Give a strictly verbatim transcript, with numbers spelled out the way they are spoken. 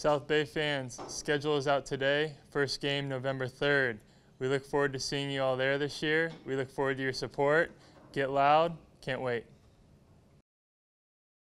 South Bay fans, schedule is out today. First game November third. We look forward to seeing you all there this year. We look forward to your support. Get loud. Can't wait.